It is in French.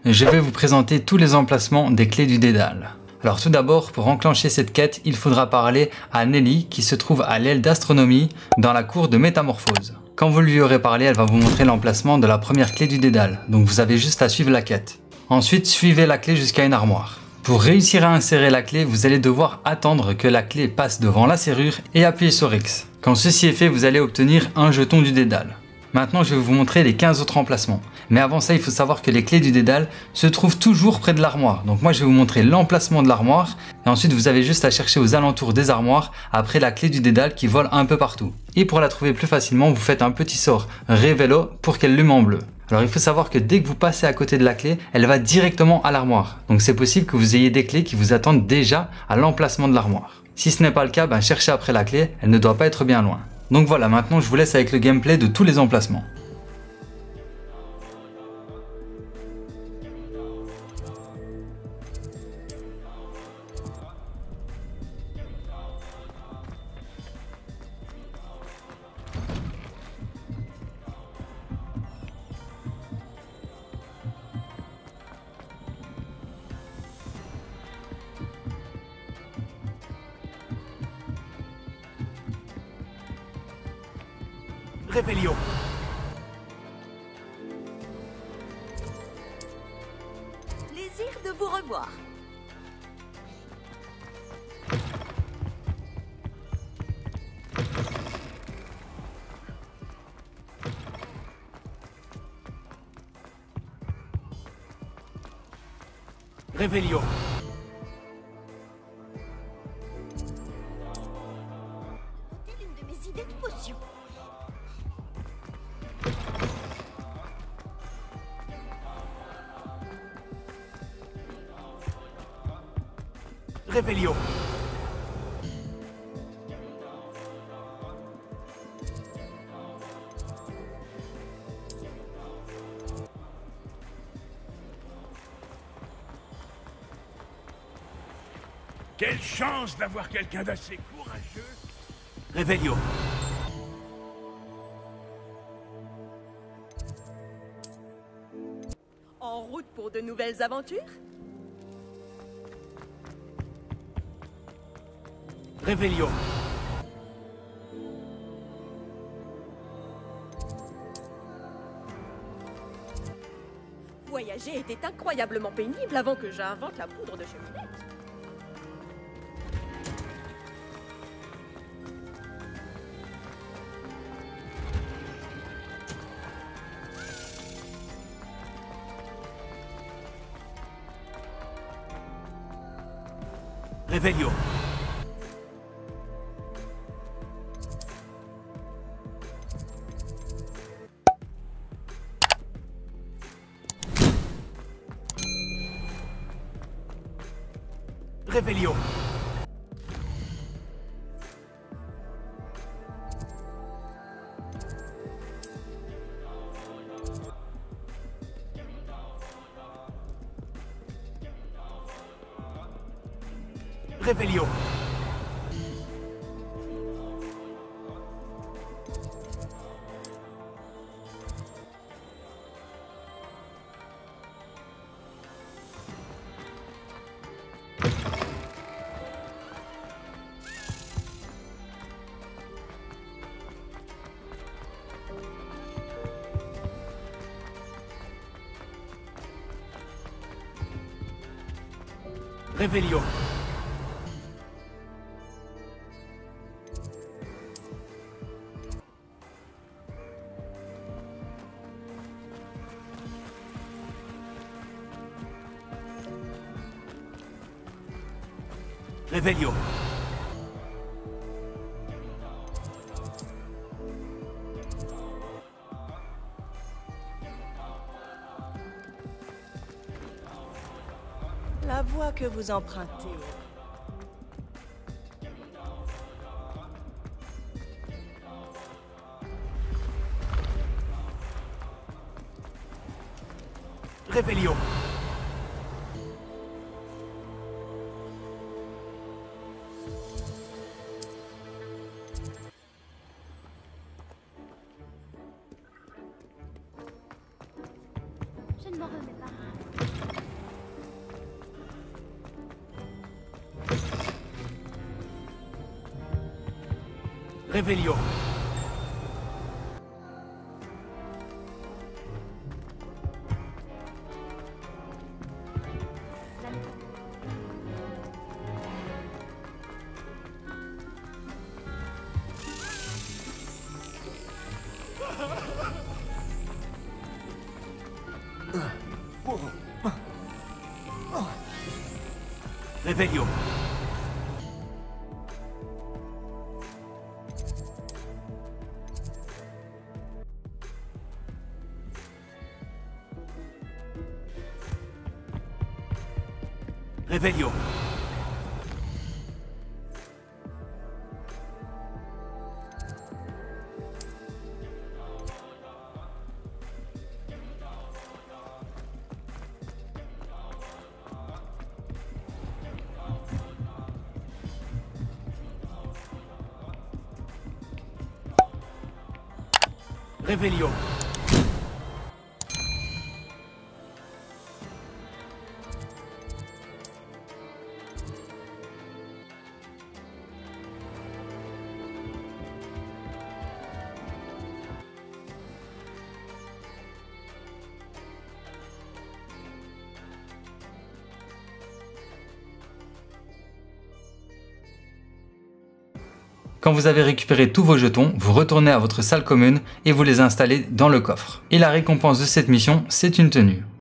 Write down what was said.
je vais vous présenter tous les emplacements des clés du Dédale. Alors tout d'abord, pour enclencher cette quête, il faudra parler à Nelly qui se trouve à l'aile d'astronomie dans la cour de métamorphose. Quand vous lui aurez parlé, elle va vous montrer l'emplacement de la première clé du Dédale, donc vous avez juste à suivre la quête. Ensuite, suivez la clé jusqu'à une armoire. Pour réussir à insérer la clé, vous allez devoir attendre que la clé passe devant la serrure et appuyer sur X. Quand ceci est fait, vous allez obtenir un jeton du Dédale. Maintenant, je vais vous montrer les 15 autres emplacements. Mais avant ça, il faut savoir que les clés du Dédale se trouvent toujours près de l'armoire. Donc moi, je vais vous montrer l'emplacement de l'armoire. Et ensuite, vous avez juste à chercher aux alentours des armoires après la clé du Dédale qui vole un peu partout. Et pour la trouver plus facilement, vous faites un petit sort Révélo pour qu'elle allume en bleu. Alors il faut savoir que dès que vous passez à côté de la clé, elle va directement à l'armoire. Donc c'est possible que vous ayez des clés qui vous attendent déjà à l'emplacement de l'armoire. Si ce n'est pas le cas, cherchez après la clé, elle ne doit pas être bien loin. Donc voilà, maintenant je vous laisse avec le gameplay de tous les emplacements. Réveillon. Plaisir de vous revoir. Réveillon. C'est l'une de mes idées de potion. Réveillon. Quelle chance d'avoir quelqu'un d'assez courageux. Réveillon. En route pour de nouvelles aventures? Réveillon. Voyager était incroyablement pénible avant que j'invente la poudre de cheminée. Réveillon. Réveillon. Réveillon. Réveillon. Réveillon. La voie que vous empruntez. Réveillon. Je ne m'en remets pas. Revelio. Revelio. Revelio. Revelio. Quand vous avez récupéré tous vos jetons, vous retournez à votre salle commune et vous les installez dans le coffre. Et la récompense de cette mission, c'est une tenue.